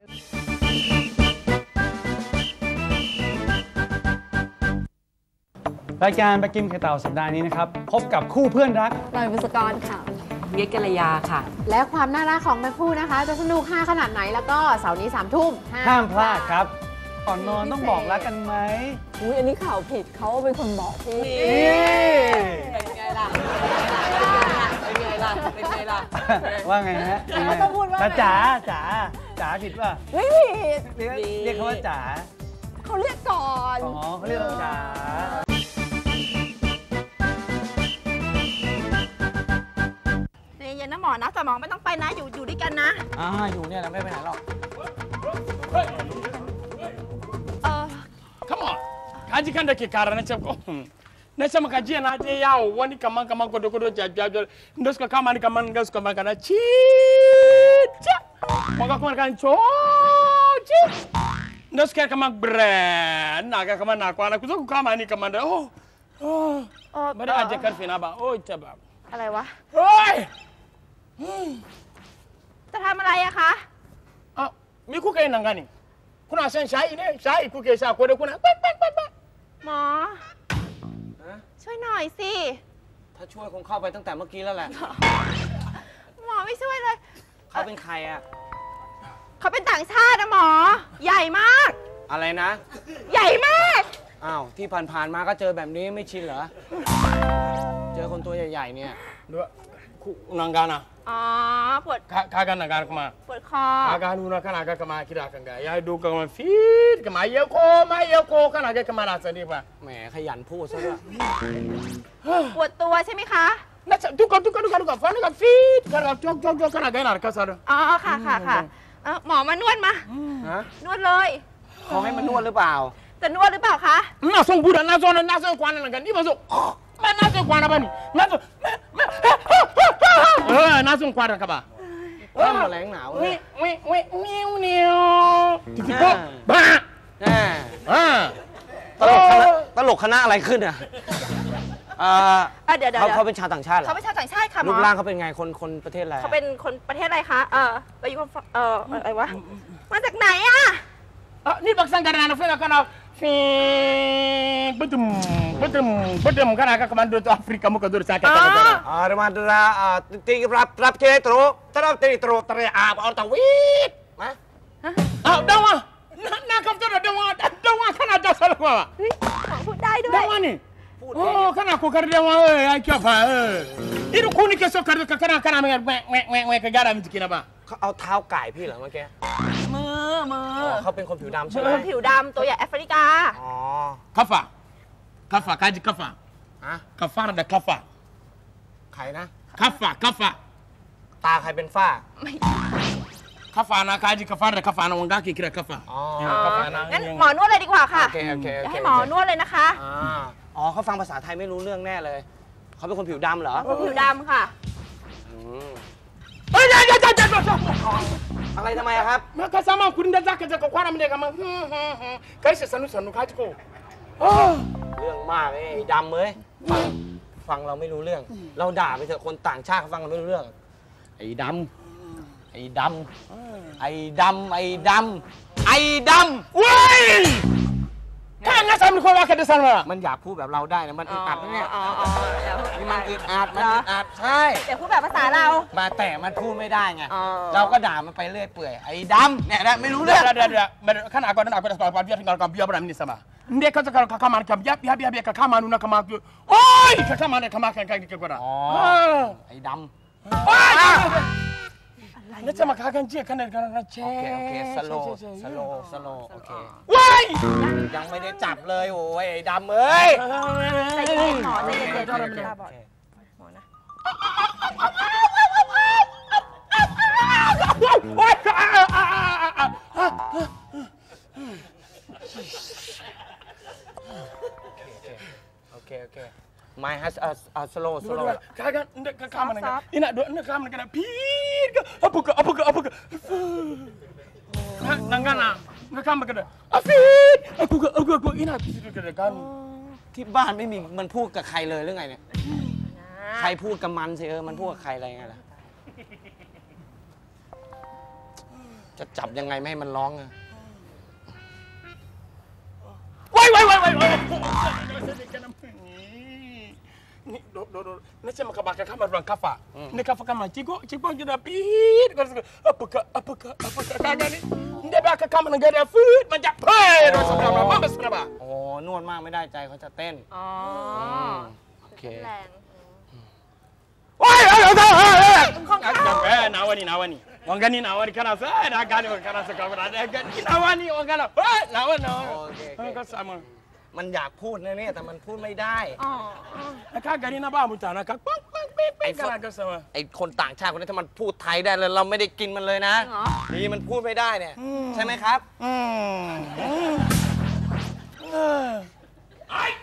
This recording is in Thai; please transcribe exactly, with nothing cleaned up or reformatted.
รายการไปกินไข่เต่าสัปดาห์นี้นะครับพบกับคู่เพื่อนรักลอยบุษกรค่ะเยกัลยาค่ะและความน่ารักของทั้งคู่นะคะจะสนุกห้าขนาดไหนแล้วก็เสาร์นี้สามทุ่มห้ามพลาดครับก่อนนอนต้องบอกรักกันไหมอุ้ยอันนี้ข่าวผิดเขาเป็นคนบอกพี่เป็นไงล่ะเป็นไงล่ะเป็นไงล่ะว่าไงฮะเขาต้องพูดว่าจ๋าจ๋าจ๋าผิดป่ะไม่ผิดเรียกเขาว่าจ๋าเขาเรียกก่อนอ๋อเขาเรียกว่าจ๋าเย็นๆนะหมอนะสมองไม่ต้องไปนะอยู่อยู่ด้วยกันนะอ่าอยู่เนี่ยเราไม่ไปไหนหรอกเออ Come on kaji kan da ke kara na ce ko na ce maka jiya na je yawo wani kaman kaman kodo kodo jajjab da suka kama ni kaman ga suka maka na ci ci maka kuma kan cho ci da suka kaman bre na ga kaman na kwana ku zo ku kama ni kaman da oh oh bari aje karfe na ba oh ta ba อะไรวะโอ้ยจะทำอะไรอะคะอ่ะมีคุกเองนั่งกันนี่คุณอาเซนใช้เนี่ยใช้คุกเองใช้คนเดียวคุณอ่ะเป๊ะเป๊ะเป๊ะเป๊ะหมอช่วยหน่อยสิถ้าช่วยคงเข้าไปตั้งแต่เมื่อกี้แล้วแหละหมอไม่ช่วยเลยเขาเป็นใครอะเขาเป็นต่างชาตินะหมอใหญ่มากอะไรนะใหญ่มากอ้าวที่ผ่านๆมาก็เจอแบบนี้ไม่ชินเหรอเจอคนตัวใหญ่ๆเนี่ยดูคุนังกันนะอ๋อปวดขากันนังกันก็มาปวดคอขากันนูนังกันนังกันก็มาคิดอะไรกันกันยายดูกันมาฟีดกันมาเยอะโคมาเยอะโคกันนังกันก็มาลาสนิป่ะแหมขยันพูดซะด้วยปวดตัวใช่ไหมคะนั่นทุกคนทุกคนทุกคนทุกคนฟังกันฟีดกันจกจกจกกันนังกันนังกันซะด้วยอ๋อค่ะค่ะค่ะหมอมานวดมานวดเลยเขาให้มันนวดหรือเปล่าจะนวดหรือเปล่าคะน่าสงบูดน่าสงน่าสงควันนังกันนี่มาสงแม่น่าสงควันอะไรนี่น่าสงแม่แม่เออน่าสงควันกันป่ะว่าแมลงหนาววิวิวินิ้วนิ้วจิ๊บจิ๊บบ้าอ่าตลกคณะตลกคณะอะไรขึ้นอ่ะเดี๋ยวเขาเขาเป็นชาวต่างชาติเขาเป็นชาวต่างชาติค่ะหมอรูปร่างเขาเป็นไงคนคนประเทศอะไรเขาเป็นคนประเทศอะไรคะเออเราอยู่เอออะไรวะมาจากไหนอ่ะนี่บักสังกัดนะฟิลกันเอาฟิลบัดมบัดมบัดมกันอะไรกันมันดูตัวแอฟริกามุกดูสักกันกันอ่าเรื่องมันละอ่าตีรับรับเจตโรตรับตีโตรตระอาบเอาตะวิดมาอ้าวดาวะน่าคำตัวดาวะดาวะขนาดจะสลบวะพูดได้ด้วยดาวะนี่โอ้ขนาดกูการดาวะเอ้ยไอ้เจ้าฟ้าเอ้ยอีรูคุนี่แค่สกัดกันขนาดขนาดมันแหวกแหวกแหวกแหวกกันอะไรมันจะกินอะไรเขาเอาเท้าไก่พี่เหรอเมื่อกี้มือมือเขาเป็นคนผิวดำใช่ไหมผิวดำตัวใหญ่แอฟริกาอ๋อคาฟาคาฟาใครจะคาฟาฮะคาฟาอะไรคาฟาใครนะคาฟาคาฟาตาใครเป็นฝ้าคาฟานะใครจะคาฟาอะไรคาฟานะวังกาคิดอะไรคาฟาอ๋องั้นหมอนวดเลยดีกว่าค่ะโอเคโอเคให้หมอนวดเลยนะคะอ๋อเขาฟังภาษาไทยไม่รู้เรื่องแน่เลยเขาเป็นคนผิวดำเหรอผิวดำค่ะเฮ้ยเดี๋ยวเดี๋ยวเดี๋ยวอะไรทำไมครับมาข้าสามาคุณเดินจากจากกวาดมันเด็กมันใครเสียสนุกสนุกข้าจะโก้เรื่องมากไอ้ดำเอ้ยฟังฟังเราไม่รู้เรื่องเราด่าไปเถอะคนต่างชาติเขาฟังเราไม่รู้เรื่องไอ้ดำไอ้ดำไอ้ดำไอ้ดำไอ้ดำเว้ยข้างั้นสามคนว่าแค่เดินสามมันอยากพูดแบบเราได้นะมันอึดอัดนะเนี่ยนี่มันอึดอัดมันอึดอัดใช่แต่พูดแบบภาษาเรามาแต่มันพูดไม่ได้ไงเราก็ด่ามันไปเรื่อยเปื่อยไอ้ดำเนี่ยไม่รู้เรื่องเดี๋ยวเดี๋ยวขนาดก่อนนั้นก่อนก่อนเบียร์ที่ก่อนก่อนเบียร์แบบนี้สมาเด็กเขาจะข้ามันกับเบียร์เบียร์เบียร์เบียร์ข้ามันนู่นข้ามันคือโอ้ยข้ามันเนี่ยข้ามันแข่งกันกันกันอ๋อไอ้ดำโอ้ยนี่จะมาข้ากันเจี๊ยกันเนี่ยกันนะเช่โอเคโอเคสโลสโลสโลโอเคว้ายยังไม่ได้จับเลยโอ้ยไอ้ดำเอ้ยใจเย็นหมอใจเย็นใจเย็นหมอนะโอ้ยโอเคโอเค My has a a slow slow ข้ากันเนี่ยข้ามันกันนี่นะดูเนี่ยข้ามันกันพีดก็apa ke apa ke apa keนั่งกันนะงั้นข้ามันกันอ่ะพีดaku ke aku aku iniพีดกันกันที่บ้านไม่มีมันพูดกับใครเลยหรือไงเนี่ยใครพูดกับมันสิเออมันพูดกับใครอะไรไงล่ะใจจะจับยังไงไม่ให้มันร้องอะ Wait, wait, wait, wait, wait. Ni do do do. Ni cuma kabaka kamar ruang kafa. Ni kafa kamar ciko, ciko sudah pit. Apakah apakah apakah kagak ni? Dia bakal kamar negara food macam pay. Rasa berapa? Mama berapa? โอ้นวดมากไม่ได้ใจเขาจะเต้นอ๋อโอเคแรง Woi, ayo, ayo, ayo. Eh, nawani, nawani. Wangani nawani kana sa, na gani kana sa kamar ada gani nawani wangana. Eh, nawan nawan. โอเคโอเค Kan sama. มันอยากพูดนะเนี่ยแต่มันพูดไม่ได้อ๋อ Kak gani na ba mutana kak pang pang ping ping kana ka sama. ไอ้คนต่างชาติคนนี้ถ้ามันพูดไทยได้แล้วเราไม่ได้กินมันเลยนะเหรอดีมันพูดไม่ได้เนี่ยใช่ไหมครับ Hmm. Hmm.